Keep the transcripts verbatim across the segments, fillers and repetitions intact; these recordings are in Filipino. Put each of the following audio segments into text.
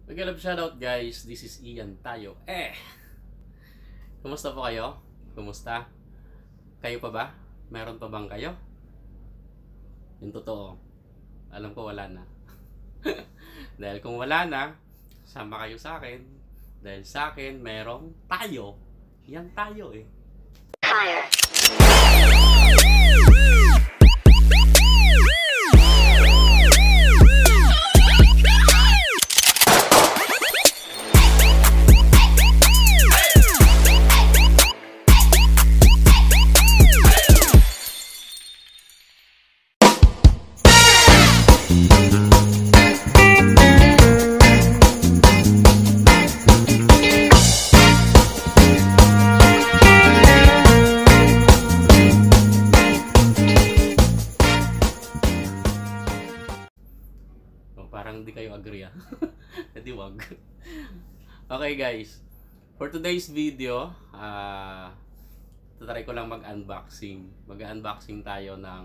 Magandang shoutout guys, this is Ian tayo. Eh, kumusta po kayo? Kumusta? Kayo pa ba? Meron pa bang kayo? Yung totoo, alam ko wala na. Dahil kung wala na, sama kayo sa akin. Dahil sa akin, merong tayo. Yan tayo eh. Fire. Parang hindi kayo agree ah. Hindi wag. Okay guys, for today's video, uh, tatry ko lang mag-unboxing. Mag-unboxing tayo ng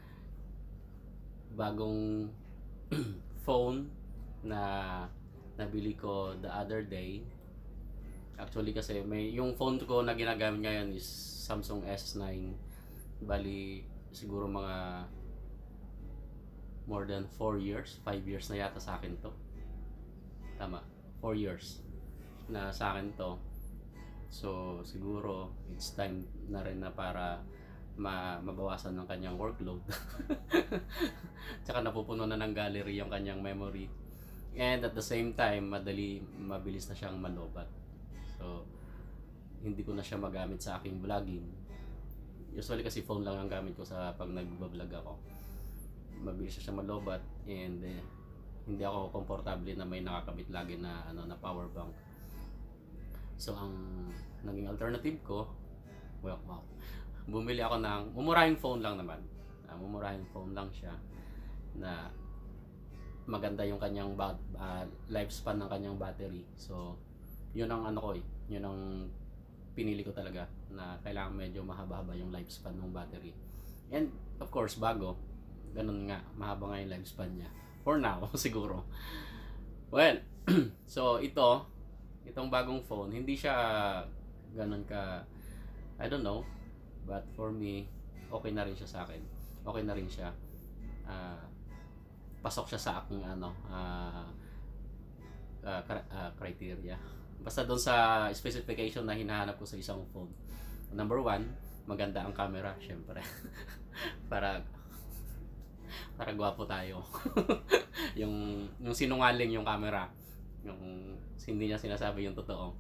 bagong phone na nabili ko the other day. Actually kasi may yung phone ko na ginagamit ngayon is Samsung S nine. Bali siguro mga more than four years, five years na yata sa akin to. Tama, four years na sa akin to. So siguro it's time na rin na para ma mabawasan ng kanyang workload. Tsaka napupuno na ng gallery yung kanyang memory. And at the same time, madali mabilis na siyang malobat. So hindi ko na siya magamit sa aking vlogging. Usually kasi phone lang ang gamit ko sa pag nagba-vlog ako. Mabilis siya malobat and eh, hindi ako komportable na may nakakabit lagi na ano na power bank. So ang naging alternative ko, well, wow. Bumili ako ng mumurahing phone lang naman. Uh, mumurahing phone lang siya na maganda yung kanyang uh, lifespan ng kanyang battery. So yun ang ano ko eh, yun ang pinili ko talaga na kailangan medyo mahaba-haba yung lifespan ng battery. And of course, bago ganun nga, mahaba nga yung lifespan niya. For now, siguro. Well, so ito, itong bagong phone, hindi siya ganun ka, I don't know, but for me, okay na rin siya sa akin. Okay na rin siya. Uh, pasok siya sa aking ano, uh, uh, uh, criteria. Basta doon sa specification na hinahanap ko sa isang phone. Number one, maganda ang camera, syempre. Para para gwapo tayo. yung yung sinungaling yung camera, yung hindi niya sinasabi yung totoo.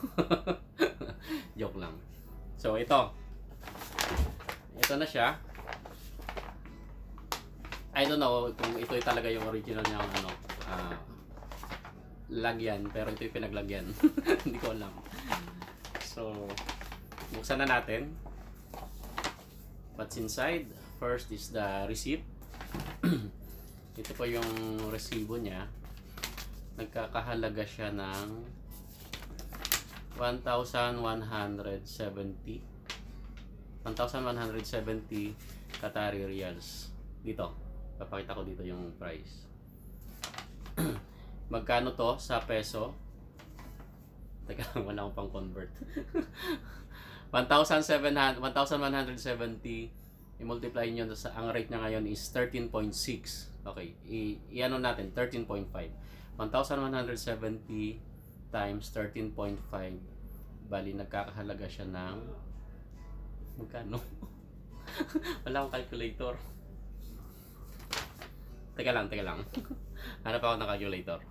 Joke lang. So ito ito na siya. I don't know kung ito ay talaga yung original niyang ano uh, lagyan, pero ito yung pinaglagyan. Hindi ko alam. So buksan na natin. What's inside? First is the receipt. Ito po yung resibo niya. Nagkakahalaga siya ng one thousand one hundred seventy Qatari Riyals. Dito, papakita ko dito yung price. Magkano to sa peso? Teka, wala akong pang convert. one thousand one hundred seventy i-multiply nyo sa, ang rate niya ngayon is thirteen point six. Okay, i-ano natin, thirteen point five. one thousand one hundred seventy times thirteen point five, bali nagkakahalaga siya ng magkano? Wala akong calculator. Teka lang, teka lang. Hanap ako ng calculator.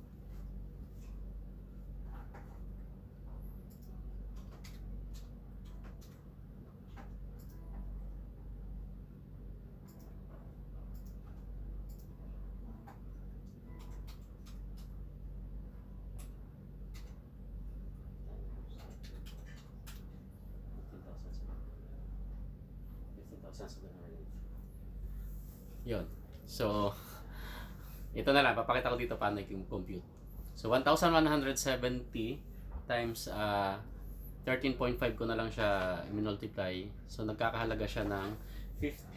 Yun. So, ito na lang. Papakita ko dito paano yung compute. So, one thousand one hundred seventy times uh, thirteen point five ko na lang siya i-multiply. So, nagkakahalaga siya ng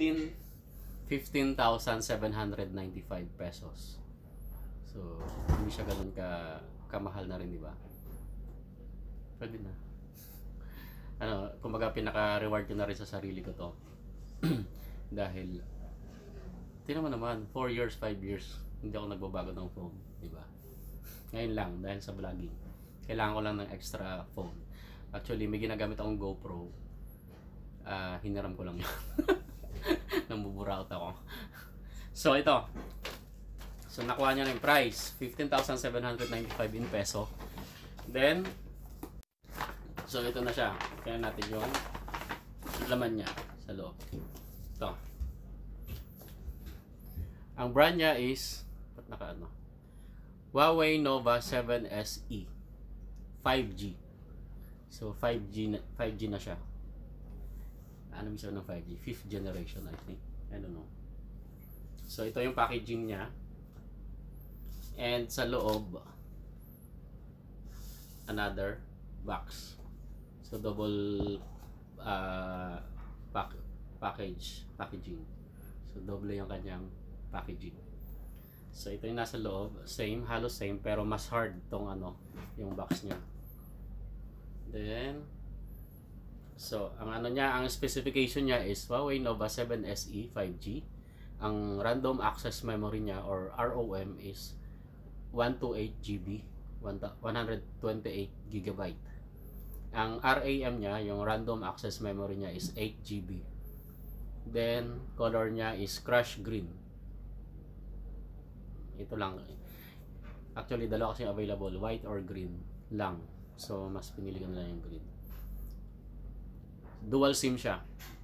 fifteen thousand seven hundred ninety-five pesos. So, hindi siya ganun ka kamahal na rin, di ba? Pwede na. Ano, kumbaga pinaka-reward ko na rin sa sarili ko to. Dahil tingnan mo naman, four years, five years hindi ako nagbabago ng phone, di ba? Ngayon lang dahil sa vlogging. Kailangan ko lang ng extra phone. Actually, may ginagamit akong GoPro. Ah, uh, hiniram ko lang 'yun. Nang buburaot ako. So ito. So nakuha niya ng price, fifteen thousand seven hundred ninety-five in peso. Then so ito na siya. Kaya natin 'yung laman niya sa loob. Ito. Ang brand niya is ba't naka ano? Huawei Nova seven S E five G. So five G na, five G na siya. Ano bisa ng five G? Fifth generation, I think. I don't know. So ito yung packaging niya. And sa loob another box. So double uh, pack, package, packaging. So double yung kanyang packaging. So ito yung nasa loob, same, halos same, pero mas hard tong ano, yung box niya. Then so ang ano niya, ang specification niya is Huawei Nova seven S E five G. Ang random access memory niya or R O M is one twenty-eight G B, one hundred twenty-eight gigabyte. Ang R A M niya, yung random access memory niya is eight G B. Then color niya is crush green. Ito lang. Actually, dalawa kasi available, white or green lang. So, mas pinili ko na lang yung green. Dual SIM siya.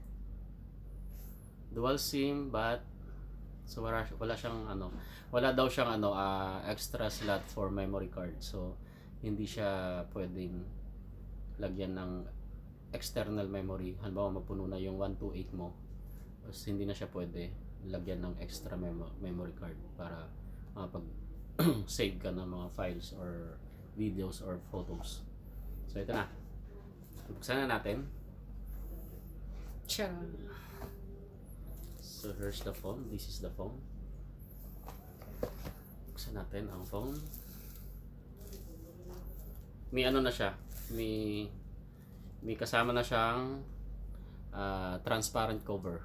Dual SIM, but so wala, wala siyang ano, wala daw siyang ano, uh, extra slot for memory card. So, hindi siya pwedeng lagyan ng external memory. Halimbawa, mapuno na yung one twenty-eight mo. Tapos, hindi na siya pwede lagyan ng extra memo memory card para makapag save ka ng mga files or videos or photos. So ito na. Buksan na natin. Tcharam! So here's the phone. This is the phone. Buksan natin ang phone. May ano na siya. May may kasama na siyang uh, transparent cover.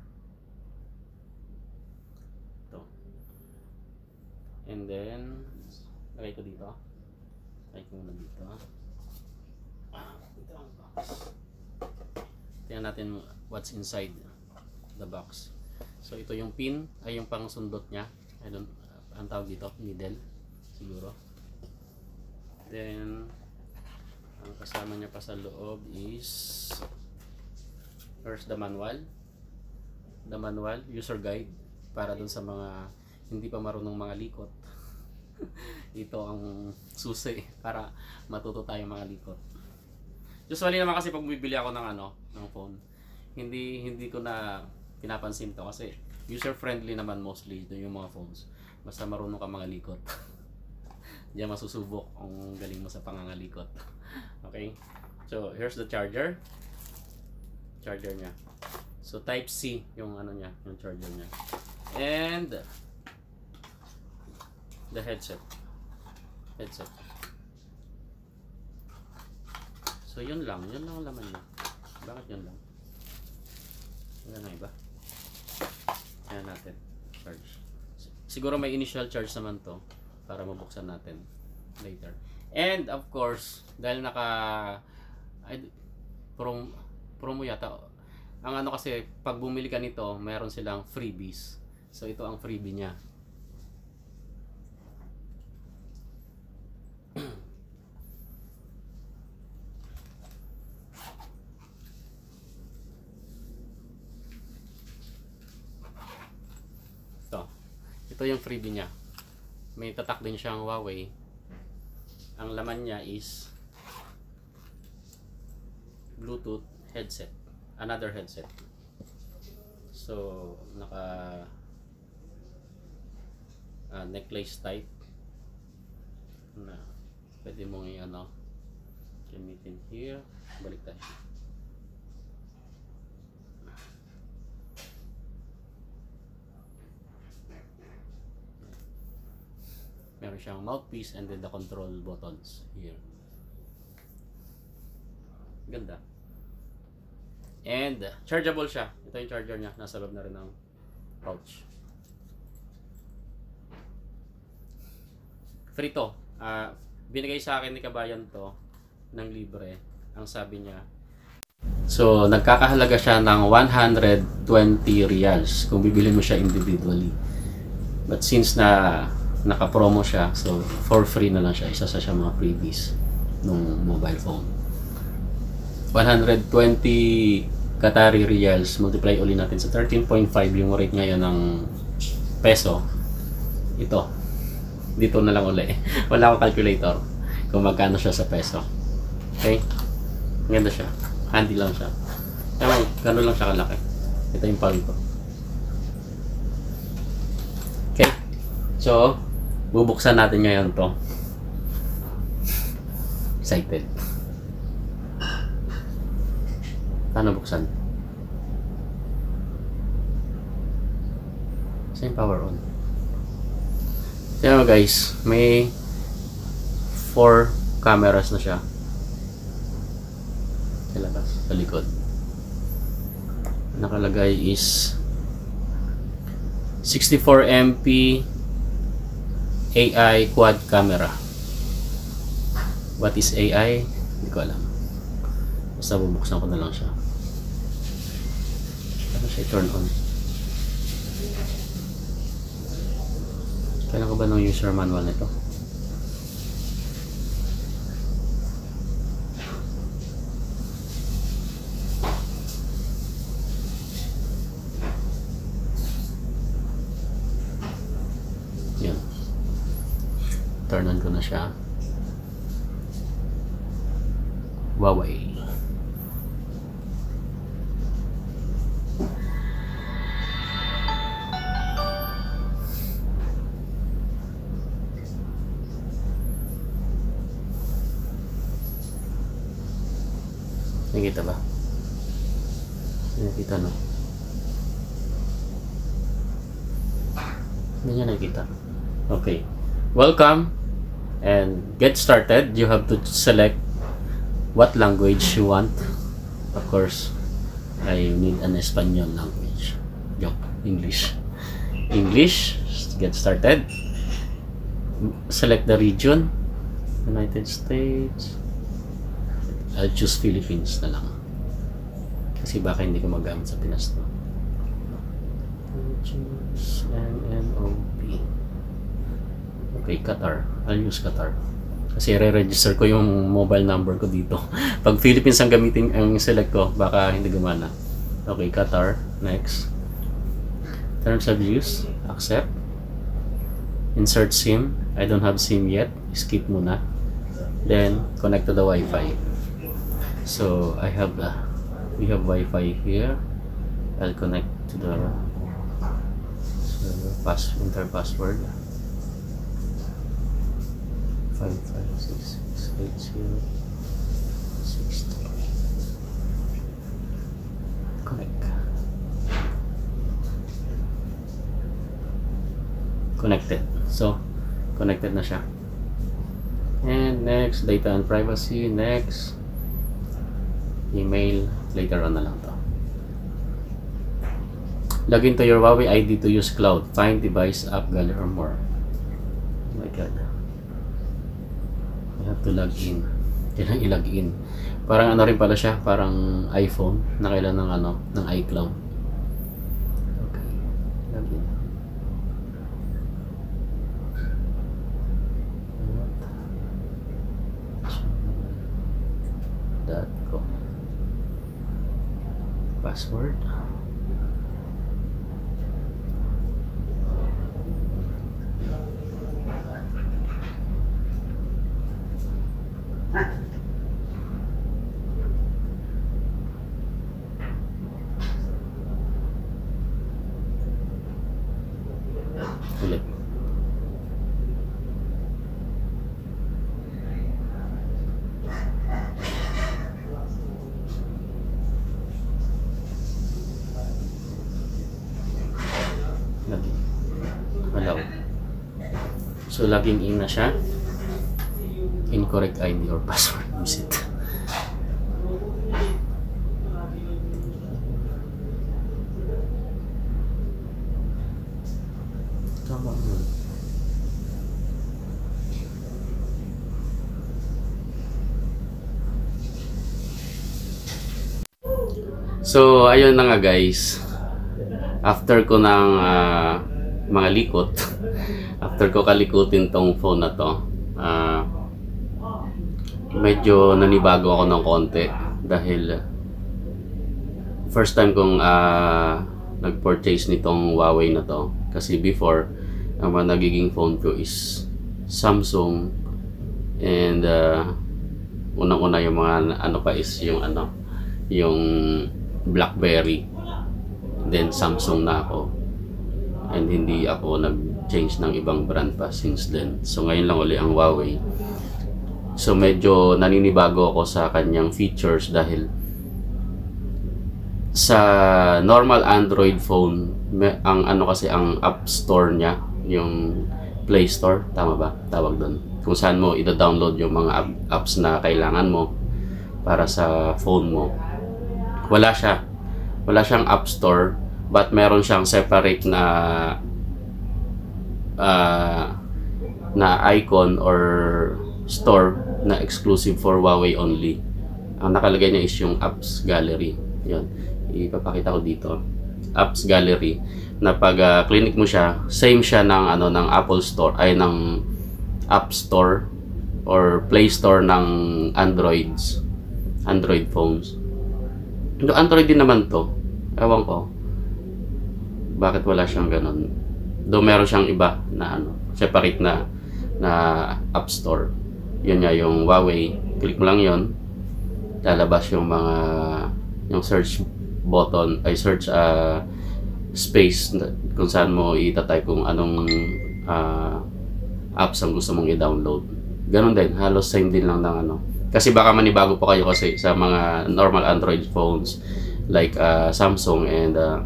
And then, lagay ko dito. Lagay ko muna dito. Ah, dito ang box. Tingnan natin what's inside the box. So, ito yung pin, ay yung pang sundot niya. I don't, ang tawag dito, needle, siguro. Then, ang kasama niya pa sa loob is, first the manual. The manual, user guide, para dun sa mga hindi pa marunong mga likot. Ito ang susi para matuto tayo mga likot. Usually naman kasi pag bibili ako ng ano, ng phone, hindi hindi ko na pinapansin to kasi user friendly naman mostly ito yung mga phones. Basta marunong ka mga likot. Diyan masusubok kung galing mo sa pangangalikot. Okay? So, here's the charger. Charger niya. So, type C yung ano niya, yung charger niya. And the headset. Headset. So, yun lang. Yun lang ang laman niya. Bakit yun lang? Wala na iba. Ayan natin. Charge. Siguro may initial charge naman to para mabuksan natin later. And, of course, dahil naka ay, prom, promo yata. Ang ano kasi, pag bumili ka nito, mayroon silang freebies. So, ito ang freebie niya. Ito yung freebie niya. May tatak din siyang Huawei. Ang laman niya is Bluetooth headset. Another headset. So, naka uh, necklace type na pwede mong i-ano gamitin here. Balik tayo. Meron siyang mouthpiece and then the control buttons here. Ganda. And chargeable siya. Ito yung charger niya. Nasa loob na rin ng pouch. Free to. Uh, binigay sa akin ni Kabayan to ng libre. Ang sabi niya. So, nagkakahalaga siya ng one hundred twenty reals kung bibili mo siya individually. But since na naka-promo siya, so for free na lang siya. Isa sa siya mga freebies nung mobile phone. one hundred twenty Qatari reals, multiply uli natin sa thirteen point five yung rate ngayon ng peso. Ito. Dito na lang uli. Wala akong calculator kung magkano siya sa peso. Okay? Ganda siya. Handy lang siya. Ewan, gano'n lang siya kalaki. Ito yung palm ko. Okay? So, bubuksan natin ngayon to. Excited. Paano buksan? Saan yung power on? Tignan mo guys, may four cameras na siya. Sa labas, sa likod. Nakalagay is sixty-four megapixel A I quad camera. What is A I? Hindi ko alam. Basta bubuksan ko na lang siya. Ano siya i-turn on? Kailan ko ba ng user manual nito? Yan. Turn on ko na siya. Huawei. Nakikita ba? Nakikita no? Hindi niya nakikita. Okay. Welcome and get started. You have to select what language you want. Of course, I need an Espanol language. Joke. English. English. Get started. Select the region. United States. I'll choose Philippines na lang. Kasi baka hindi ko magamit sa Pinas to. Choose N N O P. Okay, Qatar. I'll use Qatar. Kasi re-register ko yung mobile number ko dito. Pag Philippines ang gamitin, ang select ko, baka hindi gumana. Okay, Qatar. Next. Terms of use. Accept. Insert SIM. I don't have SIM yet. Skip muna. Then, connect to the Wi-Fi. So I have the we have Wi-Fi here. I'll connect to the server pass enter password five five six six eight zero six two. Connect. Connected. So connected na siya. And next, data and privacy. Next. Email, later on na lang to. Login to your Huawei I D to use cloud. Find device, app, gallery, or more. Oh my god. I have to log in. Kailangan i-log in. Parang ano rin pala siya, parang iPhone na kailangan ng ano, ng iCloud. Okay. Log in. Dot com. Password. Ulit. So, login in na siya. Incorrect I D or password. Visit. Tama mo. So, ayun na nga guys. After ko ng uh, mga likot, after ko kalikutin tong phone na to, uh, medyo nanibago ako ng konti dahil first time kong uh, nag-purchase nitong Huawei na to. Kasi before, ang mga nagiging phone ko is Samsung, and uh, unang-una yung mga ano pa is yung ano, yung BlackBerry, then Samsung na ako, and hindi ako nag-change ng ibang brand pa since then. So ngayon lang uli ang Huawei. So medyo naninibago ako sa kanyang features dahil sa normal Android phone, may, ang ano kasi ang App Store niya, yung Play Store, tama ba tawag doon, kung saan mo i-download yung mga app, apps na kailangan mo para sa phone mo. Wala siya. Wala siyang App Store, but meron siyang separate na uh, na icon or store na exclusive for Huawei only. Ang nakalagay niya is yung Apps Gallery. Yun. Ipapakita ko dito. Apps Gallery. Na pag uh, click mo siya, same siya ng ano ng Apple Store ay ng App Store or Play Store ng Androids. Android phones. No, Android din naman to. Ewan ko bakit wala siyang ganun. Though meron siyang iba na ano, separate na na App Store. Yun nga yung Huawei. Click mo lang yun. Lalabas yung mga yung search button ay search uh, space kung saan mo itatype kung anong uh, apps ang gusto mong i-download. Ganun din. Halos same din lang ng ano. Kasi baka manibago po kayo kasi sa mga normal Android phones like uh, Samsung and uh,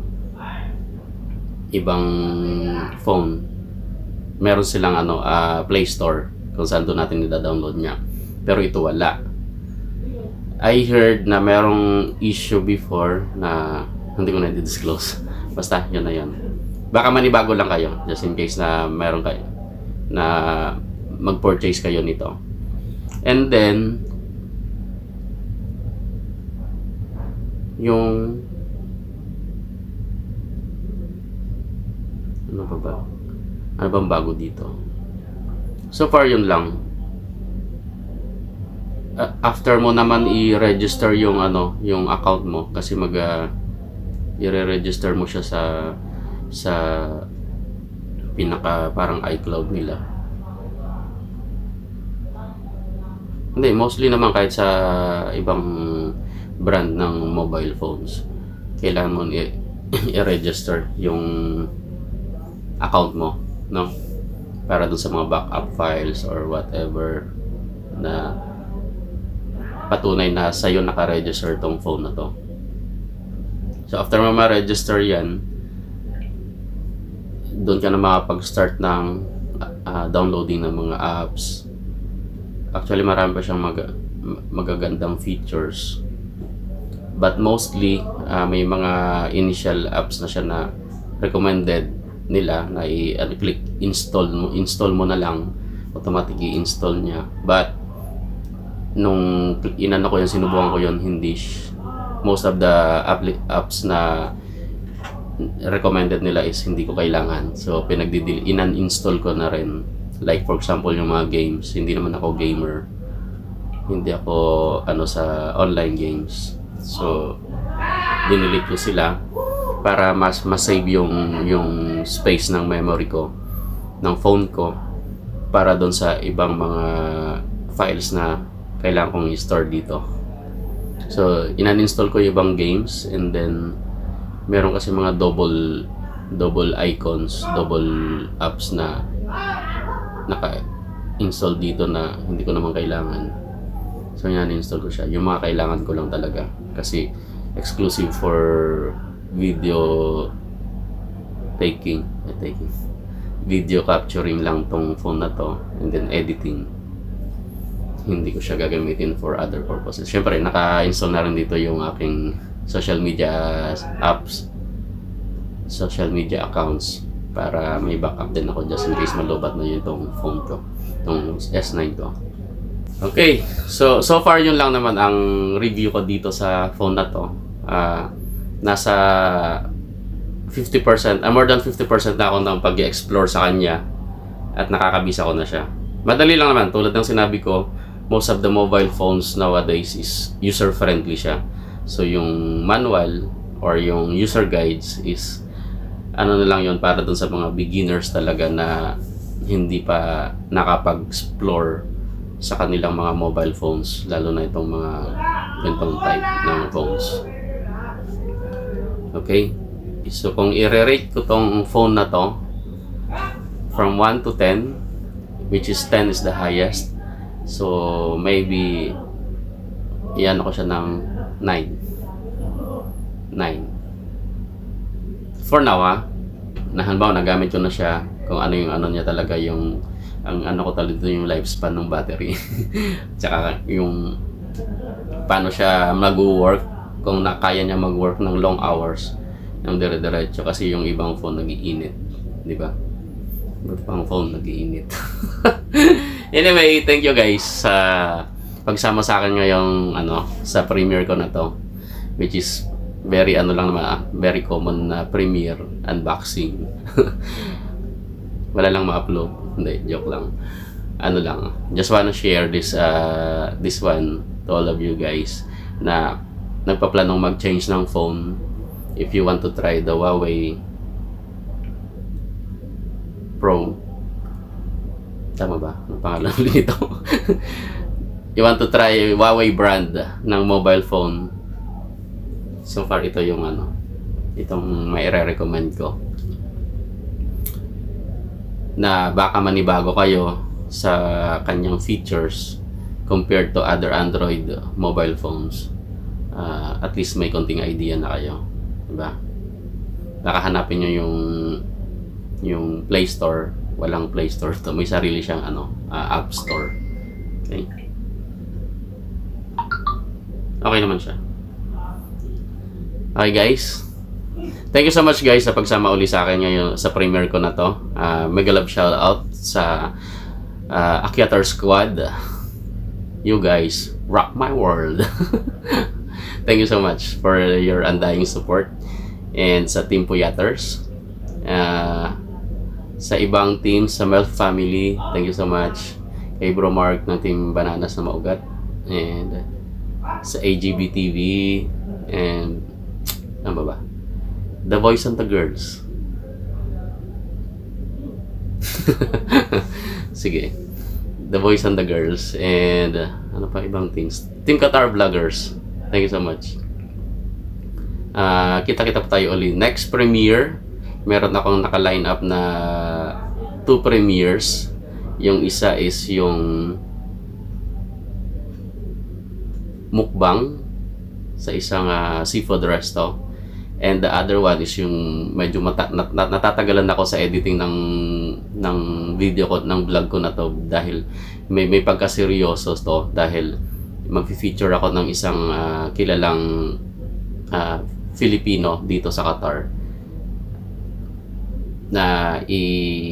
ibang phone, meron silang ano uh, Play Store kung saan doon natin i-download niya. Pero ito wala. I heard na merong issue before na hindi ko na i-disclose. Basta yun na yun. Baka manibago lang kayo just in case na meron kayo na mag-purchase kayo nito. And then yung ano ba ba? Ano bang bago dito? So far yun lang. Uh, after mo naman i-register yung ano, yung account mo kasi mag uh, i-register mo siya sa sa pinaka parang iCloud nila. Hindi, mostly naman kahit sa ibang brand ng mobile phones, kailangan mo i-register yung account mo, no? Para dun sa mga backup files or whatever na patunay na sa'yo naka-register tong phone na to. So after mo ma-register yan, doon ka na makapag-start ng uh, downloading ng mga apps. Actually marami pa siyang mag magagandang features. But mostly, uh, may mga initial apps na siya na recommended nila na i-click install mo, install mo na lang, automatic i-install niya. But nung inano ko yun, sinubukan ko yun, hindi most of the apps na recommended nila is hindi ko kailangan. So pinagdidil inan-install ko na rin. Like for example, yung mga games, hindi naman ako gamer. Hindi ako ano sa online games. So, dinilit ko sila para mas ma-save yung, yung space ng memory ko, ng phone ko, para doon sa ibang mga files na kailangan kong i-store dito. So, inan-install ko yung ibang games, and then meron kasi mga double double icons, double apps na naka-install dito na hindi ko naman kailangan. So yan, install ko siya. Yung mga kailangan ko lang talaga. Kasi exclusive for video taking. Eh, taking. video capturing lang tong phone na to, and then editing. Hindi ko siya gagamitin for other purposes. Syempre, naka-install na rin dito yung aking social media apps, social media accounts, para may backup din ako just in case malubat na yun itong phone ko, itong S nine ko. Okay, so so far yun lang naman ang review ko dito sa phone na to. Uh, nasa fifty percent, uh, more than fifty percent na ako ng pag-explore sa kanya at nakakabisa ko na siya. Madali lang naman, tulad ng sinabi ko, most of the mobile phones nowadays is user-friendly siya. So yung manual or yung user guides is ano na lang yun para dun sa mga beginners talaga na hindi pa nakapag-explore sa kanilang mga mobile phones, lalo na itong mga ganitong type ng phones. Okay? So kung i-rate ko tong phone na to from one to ten, which is ten is the highest, so maybe iyan ako siya ng nine. nine. For now, ah, na halimbawa nagamit ko na siya, kung ano yung ano niya talaga, yung ang ano ko talaga yung lifespan ng battery. Tsaka yung paano siya mag-work, kung nakaya niya mag-work ng long hours ng dire-diretso, kasi yung ibang phone nag-iinit, di ba? Iba't pang phone nag-iinit. Anyway, thank you guys sa pagsama sa akin ngayong ano sa premiere ko na to, which is very ano lang naman, ah, very common na premiere unboxing. Wala lang ma-upload, hindi, joke lang. Ano lang, just wanna share this uh, this one to all of you guys na nagpaplanong mag-change ng phone. If you want to try the Huawei Pro, tama ba? Ang pangalan nito? You want to try Huawei brand ng mobile phone, so far ito yung ano, itong may re-recommend ko, na baka manibago kayo sa kanyang features compared to other Android mobile phones. Uh, at least may konting idea na kayo, diba? Baka hanapin nyo yung yung Play Store. Walang Play Store to, may sarili siyang ano, uh, App Store. Okay, okay naman siya. Okay guys, thank you so much guys sa pagsama uli sa akin ngayon sa premiere ko na to. Uh, mega love shout out sa uh, Akyatar Squad. You guys rock my world. Thank you so much for your undying support. And sa Team Puyaters, uh, sa ibang teams, sa Melf Family, thank you so much. Kay Bro Mark ng Team Bananas na Maugat, and sa A G B T V, and ano ba ba? The Voice and the Girls. Sige, The Voice and the Girls, and uh, ano pa ibang things. Team Qatar Vloggers, thank you so much. Uh, kita-kita pa tayo ulit next premiere. Meron akong naka-line up na two premieres. Yung isa is yung mukbang sa isang uh, seafood resto, and the other one is yung medyo mata nat nat natatagalan ako sa editing ng ng video ko, ng vlog ko na to, dahil may may pagkaseryoso to, dahil mag-feature ako ng isang uh, kilalang uh, Filipino dito sa Qatar, na i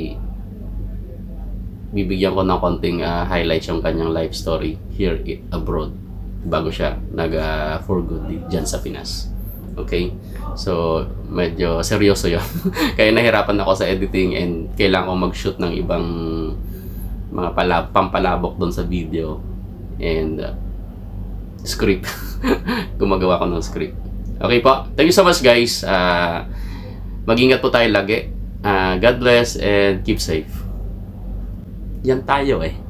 bibigyan ko ng konting uh, highlights yung kanyang life story here abroad bago siya nag uh, for good dyan sa Pinas. Okay, so medyo seryoso yun. Kaya nahirapan ako sa editing, and kailangan ko mag-shoot ng ibang mga pala pampalabok doon sa video, and uh, script. Gumagawa ko ng script. Okay po, thank you so much guys. Uh, mag-ingat po tayo lagi. Uh, God bless and keep safe. Yan tayo eh.